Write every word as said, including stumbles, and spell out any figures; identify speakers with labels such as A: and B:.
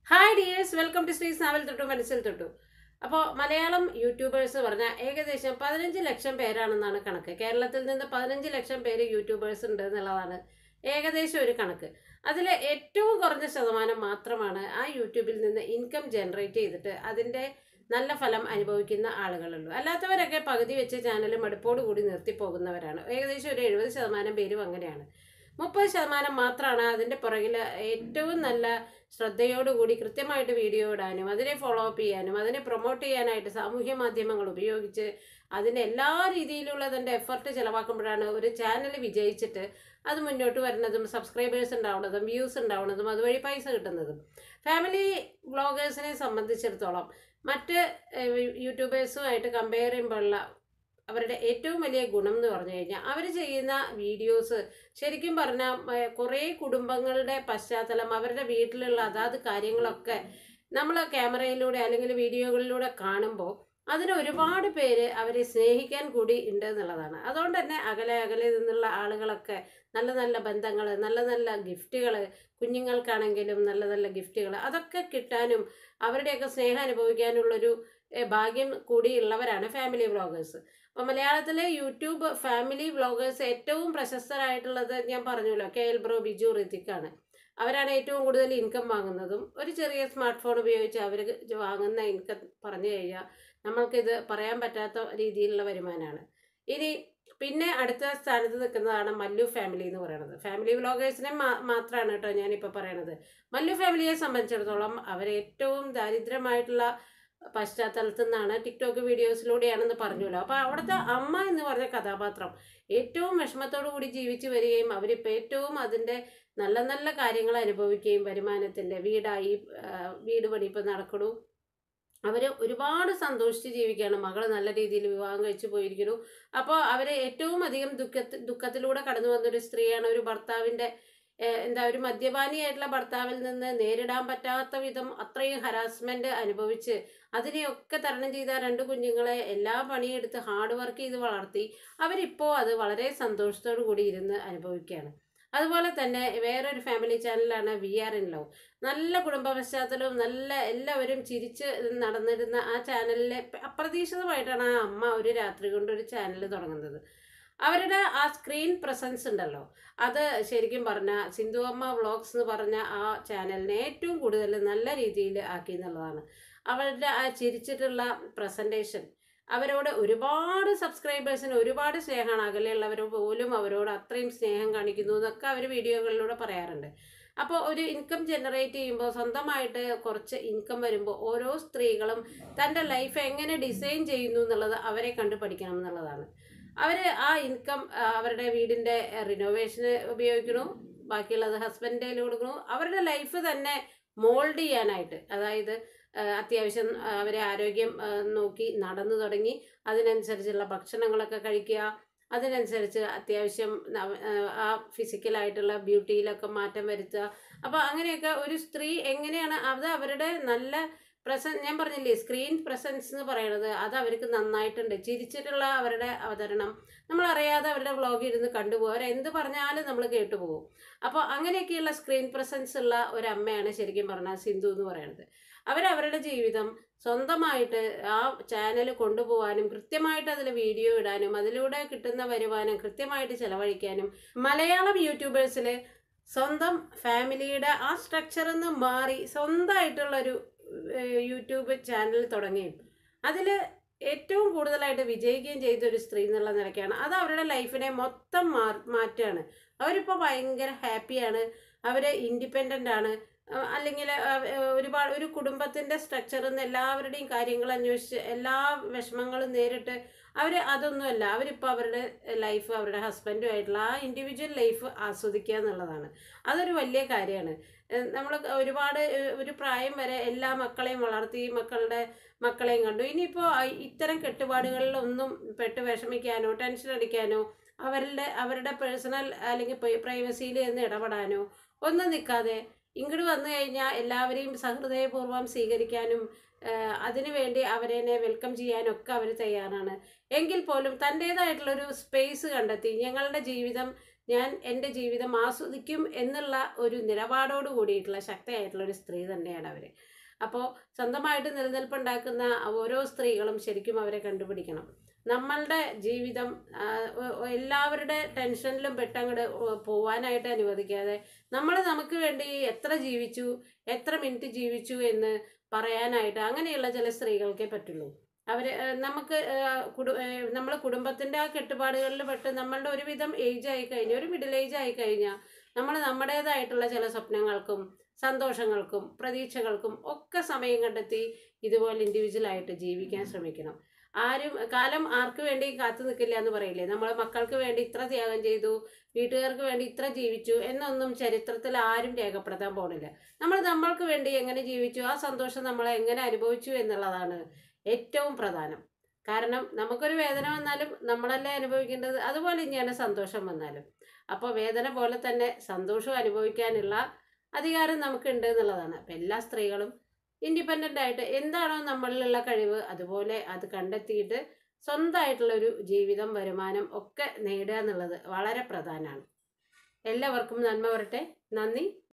A: Hi dears, welcome to Sri's Navel Thottu Manasil Thottu. അപ്പോൾ Malayalam YouTubers പറഞ്ഞാൽ ഏകദേശം പതിനഞ്ച് ലക്ഷം പേരാണെന്നാണ് കണക്ക്. കേരളത്തിൽ നിന്ന് പതിനഞ്ച് ലക്ഷം പേര് യൂട്യൂബേഴ്സ് ഉണ്ട് എന്നുള്ളതാണ് ഏകദേശം ഒരു കണക്ക്. അതിൽ ഏറ്റവും കുറഞ്ഞ ശതമാനം മാത്രമാണ് ആ യൂട്യൂബിൽ നിന്ന് ഇൻകം ജനറേറ്റ് ചെയ്തിട്ട് അതിൻ്റെ നല്ല ഫലം അനുഭവിക്കുന്ന ആളുകളുള്ളൂ. അല്ലാത്തവരൊക്കെ പകുതി വെച്ച് ചാനൽ മടുപ്പോട് കൂടി നിർത്തിപ്പോകുന്നവരാണ്. ഏകദേശം ഒരു എഴുപത് ശതമാനം പേരും അങ്ങനെയാണ്. മുപ്പത് ശതമാനം മാത്രമാണ് അതിൻ്റെ പുറകിൽ ഏറ്റവും നല്ല ശ്രദ്ധയോടുകൂടി കൃത്യമായിട്ട് വീഡിയോ ഇടാനും അതിനെ ഫോളോ അപ്പ് ചെയ്യാനും അതിനെ പ്രൊമോട്ട് ചെയ്യാനായിട്ട് സാമൂഹ്യ മാധ്യമങ്ങൾ ഉപയോഗിച്ച് അതിൻ്റെ എല്ലാ രീതിയിലുള്ള അതിൻ്റെ എഫർട്ട് ചിലവാക്കുമ്പോഴാണ് ഒരു ചാനൽ വിജയിച്ചിട്ട് അത് മുന്നോട്ട് വരുന്നതും സബ്സ്ക്രൈബേഴ്സ് ഉണ്ടാവുന്നതും വ്യൂസ് ഉണ്ടാവുന്നതും അതുവഴി പൈസ കിട്ടുന്നതും. ഫാമിലി വ്ളോഗേഴ്സിനെ സംബന്ധിച്ചിടത്തോളം മറ്റ് യൂട്യൂബേഴ്സുമായിട്ട് കമ്പയർ ചെയ്യുമ്പോഴുള്ള അവരുടെ ഏറ്റവും വലിയ ഗുണം എന്ന് പറഞ്ഞു കഴിഞ്ഞാൽ അവർ ചെയ്യുന്ന വീഡിയോസ് ശരിക്കും പറഞ്ഞാൽ കുറേ കുടുംബങ്ങളുടെ പശ്ചാത്തലം അവരുടെ വീട്ടിലുള്ള അതാത് കാര്യങ്ങളൊക്കെ നമ്മൾ ക്യാമറയിലൂടെ അല്ലെങ്കിൽ വീഡിയോകളിലൂടെ കാണുമ്പോൾ അതിന് ഒരുപാട് പേര് അവരെ സ്നേഹിക്കാൻ കൂടി ഉണ്ട് എന്നുള്ളതാണ്. അതുകൊണ്ട് തന്നെ അകലെ അകലെ നിന്നുള്ള ആളുകളൊക്കെ നല്ല നല്ല ബന്ധങ്ങൾ, നല്ല നല്ല ഗിഫ്റ്റുകൾ, കുഞ്ഞുങ്ങൾക്കാണെങ്കിലും നല്ല നല്ല ഗിഫ്റ്റുകൾ അതൊക്കെ കിട്ടാനും അവരുടെയൊക്കെ സ്നേഹം അനുഭവിക്കാനുള്ളൊരു ഭാഗ്യം കൂടിയുള്ളവരാണ് ഫാമിലി വ്ളോഗേഴ്സ്. അപ്പോൾ മലയാളത്തിലെ യൂട്യൂബ് ഫാമിലി വ്ളോഗേഴ്സ് ഏറ്റവും പ്രശസ്തരായിട്ടുള്ളത് ഞാൻ പറഞ്ഞല്ലോ, കെ എൽ ബ്രോ, ബിജു, ഋതിക്കാണ്. അവരാണ് ഏറ്റവും കൂടുതൽ ഇൻകം വാങ്ങുന്നതും. ഒരു ചെറിയ സ്മാർട്ട് ഫോൺ ഉപയോഗിച്ച് അവർ വാങ്ങുന്ന ഇൻകം പറഞ്ഞു കഴിഞ്ഞാൽ നമ്മൾക്കിത് പറയാൻ പറ്റാത്ത രീതിയിലുള്ള വരുമാനമാണ്. ഇനി പിന്നെ അടുത്ത സ്ഥാനത്ത് നിൽക്കുന്നതാണ് മല്ലു ഫാമിലി എന്ന് പറയുന്നത്. ഫാമിലി വ്ളോഗേഴ്സിനെ മാ മാത്രമാണ് കേട്ടോ ഞാനിപ്പോൾ പറയണത്. മല്ലു ഫാമിലിയെ സംബന്ധിച്ചിടത്തോളം അവരേറ്റവും ദാരിദ്ര്യമായിട്ടുള്ള പശ്ചാത്തലത്തിൽ നിന്നാണ് ടിക്ടോക്ക് വീഡിയോസിലൂടെയാണെന്ന് പറഞ്ഞല്ലോ. അപ്പോൾ അവിടുത്തെ അമ്മ എന്ന് പറഞ്ഞ കഥാപാത്രം ഏറ്റവും വിഷമത്തോടു കൂടി ജീവിച്ചു വരികയും അവരിപ്പോൾ ഏറ്റവും അതിൻ്റെ നല്ല നല്ല കാര്യങ്ങൾ അനുഭവിക്കുകയും വരുമാനത്തിൻ്റെ വീടായി വീട് പണി ഇപ്പോൾ നടക്കണു. അവർ ഒരുപാട് സന്തോഷിച്ച് ജീവിക്കുകയാണ്. മകൾ നല്ല രീതിയിൽ വിവാഹം കഴിച്ചു പോയിരിക്കുന്നു. അപ്പോൾ അവർ ഏറ്റവും അധികം ദുഃഖത്തിൽ ദുഃഖത്തിലൂടെ കടന്നു വന്നൊരു സ്ത്രീയാണ്. ഒരു ഭർത്താവിൻ്റെ എന്താ ഒരു മദ്യപാനിയായിട്ടുള്ള ഭർത്താവിൽ നിന്ന് നേരിടാൻ പറ്റാത്ത വിധം അത്രയും ഹരാസ്മെൻറ്റ് അനുഭവിച്ച് അതിനെയൊക്കെ തരണം ചെയ്ത രണ്ട് കുഞ്ഞുങ്ങളെ എല്ലാ പണിയെടുത്ത് ഹാർഡ് വർക്ക് ചെയ്ത് വളർത്തി അവരിപ്പോൾ അത് വളരെ സന്തോഷത്തോടു കൂടി ഇരുന്ന് അനുഭവിക്കുകയാണ്. അതുപോലെ തന്നെ വേറൊരു ഫാമിലി ചാനലാണ് വി ആർ ഇൻ ലവ്. നല്ല കുടുംബ പശ്ചാത്തലവും നല്ല എല്ലാവരും ചിരിച്ച് നടന്നിരുന്ന ആ ചാനലിലെ അപ്രതീക്ഷിതമായിട്ടാണ് ആ അമ്മ ഒരു രാത്രി കൊണ്ട് ഒരു ചാനൽ തുടങ്ങുന്നത്. അവരുടെ ആ സ്ക്രീൻ പ്രസൻസ് ഉണ്ടല്ലോ, അത് ശരിക്കും പറഞ്ഞാൽ സിന്ധു അമ്മ വ്ളോഗ്സ് എന്ന് പറഞ്ഞ ആ ചാനലിനെ ഏറ്റവും കൂടുതൽ നല്ല രീതിയിൽ ആക്കി എന്നുള്ളതാണ്. അവരുടെ ആ ചിരിച്ചിട്ടുള്ള പ്രസൻറ്റേഷൻ അവരോട് ഒരുപാട് സബ്സ്ക്രൈബേഴ്സിന് ഒരുപാട് സ്നേഹമാണ്. അകലെയുള്ളവർ പോലും അവരോട് അത്രയും സ്നേഹം കാണിക്കുന്നു എന്നൊക്കെ അവർ വീഡിയോകളിലൂടെ പറയാറുണ്ട്. അപ്പോൾ ഒരു ഇൻകം ജനറേറ്റ് ചെയ്യുമ്പോൾ സ്വന്തമായിട്ട് കുറച്ച് ഇൻകം വരുമ്പോൾ ഓരോ സ്ത്രീകളും തൻ്റെ ലൈഫ് എങ്ങനെ ഡിസൈൻ ചെയ്യുന്നു എന്നുള്ളത് അവരെ കണ്ടു പഠിക്കണം എന്നുള്ളതാണ്. അവർ ആ ഇൻകം അവരുടെ വീടിൻ്റെ റിനോവേഷന് ഉപയോഗിക്കണു, ബാക്കിയുള്ളത് ഹസ്ബൻഡിൽ കൊടുക്കണു. അവരുടെ ലൈഫ് തന്നെ മോൾഡ് ചെയ്യാനായിട്ട്, അതായത് അത്യാവശ്യം അവരെ ആരോഗ്യം നോക്കി നടന്നു തുടങ്ങി അതിനനുസരിച്ചുള്ള ഭക്ഷണങ്ങളൊക്കെ കഴിക്കുക, അതിനനുസരിച്ച് അത്യാവശ്യം ആ ഫിസിക്കലായിട്ടുള്ള ബ്യൂട്ടിയിലൊക്കെ മാറ്റം വരുത്തുക. അപ്പോൾ അങ്ങനെയൊക്കെ ഒരു സ്ത്രീ എങ്ങനെയാണ് അത് അവരുടെ നല്ല പ്രസൻ ഞാൻ പറഞ്ഞില്ലേ സ്ക്രീൻ പ്രസൻസ് എന്ന് പറയുന്നത് അത് അവർക്ക് നന്നായിട്ടുണ്ട്. ചിരിച്ചിട്ടുള്ള അവരുടെ അവതരണം നമ്മളറിയാതെ അവരുടെ വ്ളോഗ് ഇരുന്ന് കണ്ടുപോകും. അവരെന്ത് പറഞ്ഞാലും നമ്മൾ കേട്ടുപോകും. അപ്പോൾ അങ്ങനെയൊക്കെയുള്ള സ്ക്രീൻ പ്രസൻസ് ഉള്ള ഒരു അമ്മയാണ് ശരിക്കും പറഞ്ഞാൽ സിന്ധു എന്ന് പറയുന്നത്. അവരവരുടെ ജീവിതം സ്വന്തമായിട്ട് ആ ചാനൽ കൊണ്ടുപോകാനും കൃത്യമായിട്ട് അതിൽ വീഡിയോ ഇടാനും അതിലൂടെ കിട്ടുന്ന വരുമാനം കൃത്യമായിട്ട് ചെലവഴിക്കാനും മലയാളം യൂട്യൂബേഴ്സിൽ സ്വന്തം ഫാമിലിയുടെ ആ സ്ട്രക്ചറിൽ നിന്ന് മാറി സ്വന്തമായിട്ടുള്ളൊരു യൂട്യൂബ് ചാനൽ തുടങ്ങുകയും അതിൽ ഏറ്റവും കൂടുതലായിട്ട് വിജയിക്കുകയും ചെയ്തൊരു സ്ത്രീ എന്നുള്ള നിലയ്ക്കാണ്. അത് അവരുടെ ലൈഫിനെ മൊത്തം മാ മാറ്റുകയാണ്. അവരിപ്പോൾ ഭയങ്കര ഹാപ്പിയാണ്, അവർ ഇൻഡിപെൻഡൻ്റ് ആണ്. അല്ലെങ്കിൽ ഒരുപാട് ഒരു കുടുംബത്തിൻ്റെ സ്ട്രക്ചറിൽ നിന്ന് എല്ലാവരുടെയും കാര്യങ്ങൾ അന്വേഷിച്ച് എല്ലാ വിഷമങ്ങളും നേരിട്ട് അവർ അതൊന്നുമല്ല. അവരിപ്പോൾ അവരുടെ ലൈഫ് അവരുടെ ഹസ്ബൻഡുമായിട്ടുള്ള ആ ഇൻഡിവിജ്വൽ ലൈഫ് ആസ്വദിക്കുക എന്നുള്ളതാണ്. അതൊരു വലിയ കാര്യമാണ്. നമ്മൾ ഒരുപാട് ഒരു പ്രായം വരെ എല്ലാ മക്കളെയും വളർത്തി മക്കളുടെ മക്കളെയും കണ്ടു. ഇനിയിപ്പോൾ ഇത്തരം കെട്ടുപാടുകളിലൊന്നും പെട്ട് വിഷമിക്കാനോ ടെൻഷൻ അടിക്കാനോ അവരുടെ അവരുടെ പേഴ്സണൽ അല്ലെങ്കിൽ പ്രൈവസിയിൽ നിന്ന് ഇടപെടാനോ ഒന്നും നിൽക്കാതെ ഇങ്ങോട്ട് വന്നു കഴിഞ്ഞാൽ എല്ലാവരെയും സഹൃദയപൂർവ്വം സ്വീകരിക്കാനും അതിനുവേണ്ടി അവരെ വെൽക്കം ചെയ്യാനൊക്കെ അവർ തയ്യാറാണ്. എങ്കിൽ പോലും തൻ്റേതായിട്ടുള്ളൊരു സ്പേസ് കണ്ടെത്തി ഞങ്ങളുടെ ജീവിതം ഞാൻ എൻ്റെ ജീവിതം ആസ്വദിക്കും എന്നുള്ള ഒരു നിലപാടോട് കൂടിയിട്ടുള്ള ശക്തയായിട്ടുള്ള ഒരു സ്ത്രീ തന്നെയാണ് അവർ. അപ്പോൾ സ്വന്തമായിട്ട് നിലനിൽപ്പുണ്ടാക്കുന്ന ഓരോ സ്ത്രീകളും ശരിക്കും അവരെ കണ്ടുപിടിക്കണം. നമ്മളുടെ ജീവിതം എല്ലാവരുടെ ടെൻഷനിലും പെട്ടങ്ങോട്ട് പോവാനായിട്ട് അനുവദിക്കാതെ നമ്മൾ നമുക്ക് വേണ്ടി എത്ര ജീവിച്ചു, എത്ര മിനിറ്റ് ജീവിച്ചു എന്ന് പറയാനായിട്ട് അങ്ങനെയുള്ള ചില സ്ത്രീകൾക്കേ പറ്റുള്ളൂ. അവർ നമുക്ക് കുടു നമ്മൾ കുടുംബത്തിൻ്റെ ആ കെട്ടുപാടുകളിൽ പെട്ട് നമ്മളുടെ ഒരുവിധം ഏജ് ആയി കഴിഞ്ഞാൽ, ഒരു മിഡിൽ ഏജ് ആയി കഴിഞ്ഞാൽ നമ്മൾ നമ്മുടേതായിട്ടുള്ള ചില സ്വപ്നങ്ങൾക്കും സന്തോഷങ്ങൾക്കും പ്രതീക്ഷകൾക്കും ഒക്കെ സമയം കണ്ടെത്തി ഇതുപോലെ ഇൻഡിവിജ്വലായിട്ട് ജീവിക്കാൻ ശ്രമിക്കണം. ആരും കാലം ആർക്ക് വേണ്ടി കാത്തു നിൽക്കില്ല എന്ന് പറയില്ലേ. നമ്മൾ മക്കൾക്ക് വേണ്ടി ഇത്ര ത്യാഗം ചെയ്തു, വീട്ടുകാർക്ക് വേണ്ടി ഇത്ര ജീവിച്ചു എന്നൊന്നും ചരിത്രത്തിൽ ആരും രേഖപ്പെടുത്താൻ പോണില്ല. നമ്മൾ നമ്മൾക്ക് വേണ്ടി എങ്ങനെ ജീവിച്ചു, ആ സന്തോഷം നമ്മൾ എങ്ങനെ അനുഭവിച്ചു എന്നുള്ളതാണ് ഏറ്റവും പ്രധാനം. കാരണം നമുക്കൊരു വേദന വന്നാലും നമ്മളല്ലേ അനുഭവിക്കേണ്ടത്, അതുപോലെ തന്നെയാണ് സന്തോഷം വന്നാലും. അപ്പോൾ വേദന പോലെ തന്നെ സന്തോഷം അനുഭവിക്കാനുള്ള അധികാരം നമുക്കുണ്ട് എന്നുള്ളതാണ്. അപ്പം എല്ലാ സ്ത്രീകളും ഇൻഡിപെൻഡൻ്റ് ആയിട്ട് എന്താണോ നമ്മളിലുള്ള കഴിവ് അതുപോലെ അത് കണ്ടെത്തിയിട്ട് സ്വന്തമായിട്ടുള്ളൊരു ജീവിതം, വരുമാനം ഒക്കെ നേടുക എന്നുള്ളത് വളരെ പ്രധാനമാണ്. എല്ലാവർക്കും നന്മ വരട്ടെ. നന്ദി.